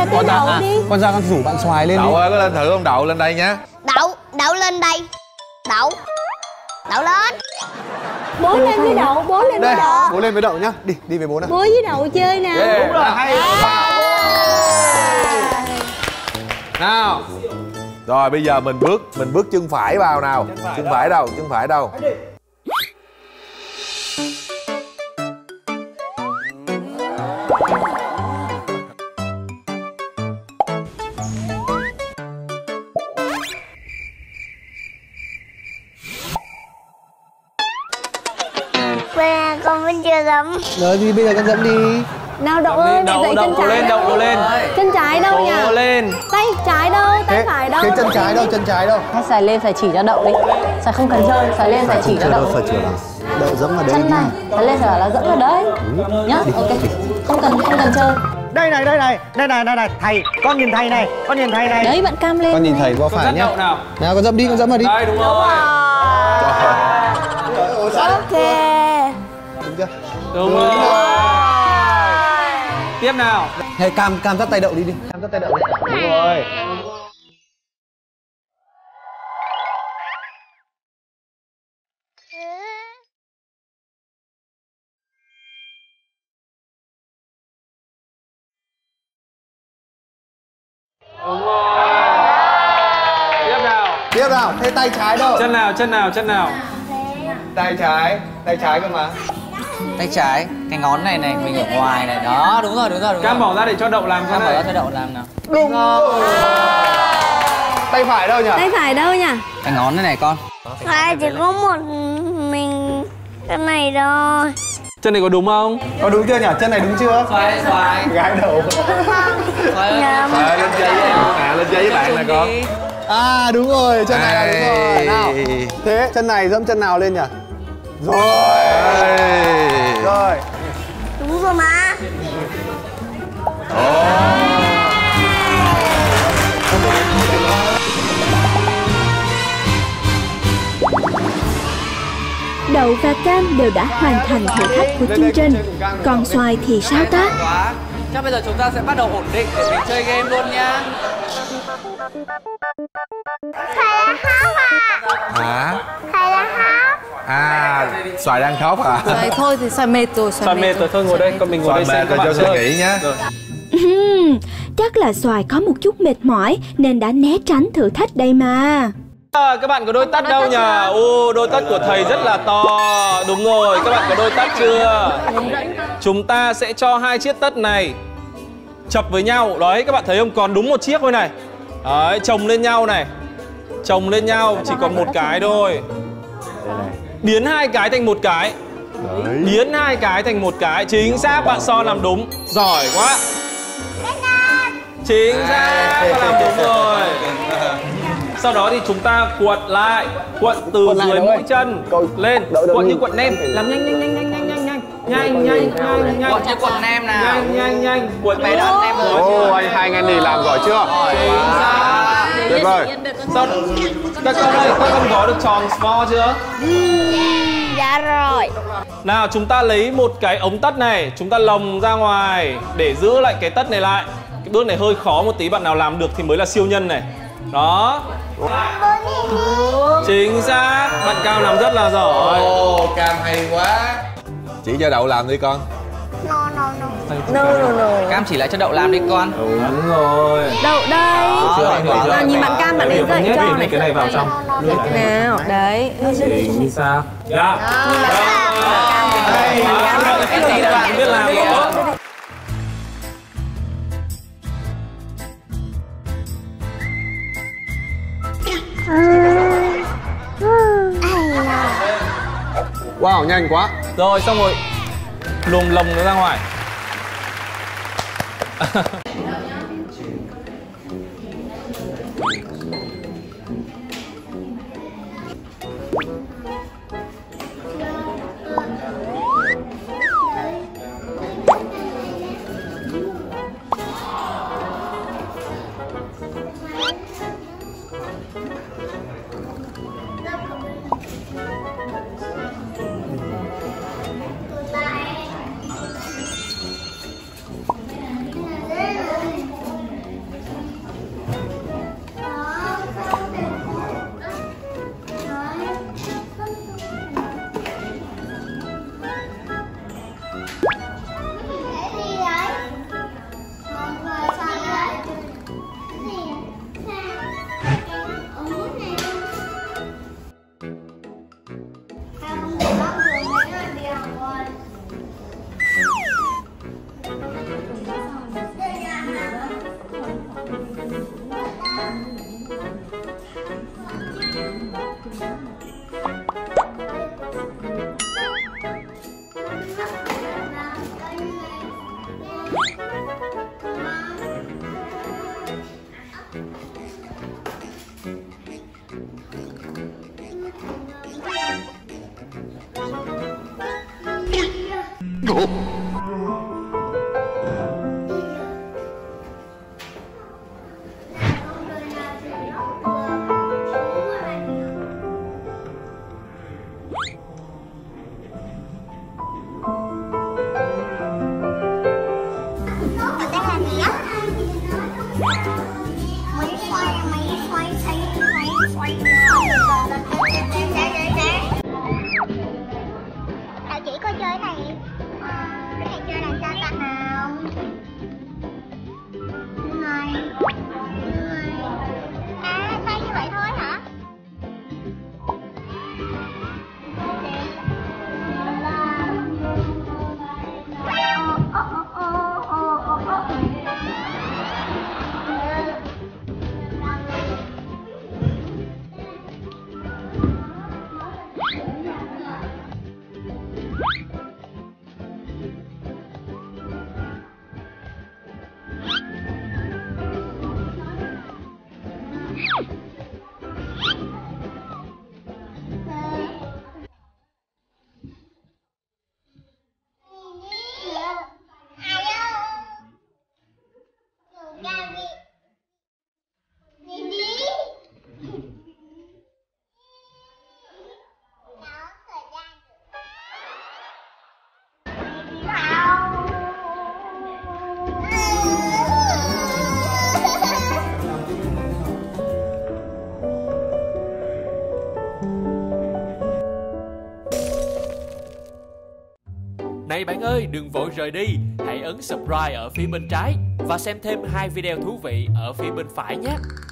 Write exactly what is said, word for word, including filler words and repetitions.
là tên Đậu đi. Con ra con rủ bạn Xoài lên đi. Đậu ơi, có lên thử không? Đậu lên đây nhá. Đậu, Đậu lên đây. Đậu. Đậu lên. Bố lên với Đậu, bố lên với Đậu. Bố lên với Đậu nhá. Đi, đi với bố nào. Bố với Đậu chơi nào. Yeah. Đúng rồi, hay. Nào. Rồi bây giờ mình bước mình bước chân phải vào nào. Chân phải, chân phải đâu? Chân phải đâu? Ba, con vẫn chưa dám. Rồi thì bây giờ con dẫm đi. Nào Đậu ơi, mẹ dậy chân trái lên, Đậu lên. Chân trái đâu nhỉ? Cố lên. Tay trái đâu, tay Thế, phải đâu? cái chân trái đâu, chân trái đâu? Hay Xoài lên phải chỉ cho Đậu đi. Xoài không cần chơi, Xoài lên phải chỉ cho Đậu. Phải chưa nào? Đậu dẫm vào đây. Chân này, Xoài lên phải bảo là dẫm vào đấy. Nhá, ok. Không cần không cần chơi. Đây này, đây này, đây này, đây này, thầy, con nhìn thầy này, con nhìn thầy này. Đấy, bạn cam lên. Con nhìn thầy qua phải nhá. Nào. Nào con dẫm đi, con dẫm vào đi. Đây đúng rồi. Ok. Đúng chưa? Đúng rồi. Tiếp nào. Hay cam cam dắt tay Đậu đi đi. Cam dắt tay Đậu đi. Đúng rồi. Đúng rồi. Tiếp nào. Tiếp nào. Thế tay trái đâu? Chân nào, chân nào, chân nào. Tay trái, tay trái cơ mà. Tay trái, cái ngón này này, mình ở ngoài này. Đó, đúng rồi, đúng rồi, đúng Cam rồi. bỏ ra để cho Đậu làm cho Cam bỏ này. ra cho Đậu làm nào. Đúng rồi. Tay phải đâu nhỉ? Tay phải đâu nhỉ? Cái ngón này này con. Hai chỉ có một mình cái này thôi. Chân này có đúng không? Có đúng chưa nhỉ? Chân này đúng chưa? Xoài, xoài. Gái Đậu. Xoài ơi. Dạ. Rồi lên chơi với em nè, lên chơi với bạn nè con. À đúng rồi, chân này là đúng rồi. Nào. Thế chân này dẫm chân nào lên nhỉ? Rồi. Rồi. Đúng rồi mà. Đậu và Cam đều đã hoàn thành thử thách của chương trình. Còn Xoài thì sao ta? Quá. Chắc bây giờ chúng ta sẽ bắt đầu ổn định để mình chơi game luôn nha. Thầy đang khóc à? Hả? Thầy đang khóc. À, Xoài đang khóc à? Xoài thôi thì Xoài mệt rồi, Xoài mệt rồi, thôi ngồi đây, con mình ngồi đây Xoài xem mệt các rồi bạn cho suy chơi. nghĩ nhá. Ừm, chắc là Xoài có một chút mệt mỏi nên đã né tránh thử thách đây mà. À, các bạn có đôi tất đâu nhỉ? Ô, đôi tất của thầy rất là to. Đúng rồi, các bạn có đôi tất chưa? Chúng ta sẽ cho hai chiếc tất này chập với nhau. Đấy, các bạn thấy không? Còn đúng một chiếc thôi này. Đấy, chồng lên nhau này. Chồng lên nhau, chỉ còn một cái thôi. Biến hai cái thành một cái. Biến hai cái thành một cái. Chính xác, bạn So làm đúng. Giỏi quá. Chính xác, bạn làm đúng rồi. Sau đó thì chúng ta cuộn lại, cuộn từ Cuộn lại dưới đâu mũi ơi? chân Cậu- lên, đợi- đợi cuộn như mình- cuộn nem, làm nhanh nhanh nhanh nhanh nhanh nhanh nhanh nhanh nhanh nhanh nhanh Cuộn như cuộn nem nào. nhanh nhanh nhanh cuộn Bé đón nem rồi. Ô, anh hai anh này làm giỏi chưa? Chính xác. Tuyệt vời. Sau các con ơi, các con có được tròn small chưa? Dạ rồi. Nào chúng ta lấy một cái ống tất này, chúng ta lồng ra ngoài để giữ lại cái tất này lại. Cái bước này hơi khó một tí, bạn nào làm được thì mới là siêu nhân này. Đó. Chính xác, bạn Cao làm rất là giỏi. Ồ, Cam hay quá. Chỉ cho Đậu làm đi con. No, no, no. No, no, no. Cam chỉ lại cho Đậu làm đi con. Đúng rồi. Đậu đây. À, nhìn bạn Cam bạn ấy dạy cho này. Cái này vào trong. Nào, đấy. Chính xác. Dạ. Cái gì đó bạn Biết làm tốt. Wow, nhanh quá. Rồi xong rồi. Lùm lồng nó ra ngoài. Đạo chỉ coi chơi này. Cái này chơi làm sao ta nào? Này. À, xoay như vậy thôi hả? Này bạn ơi, đừng vội rời đi. Hãy ấn subscribe ở phía bên trái và xem thêm hai video thú vị ở phía bên phải nhé.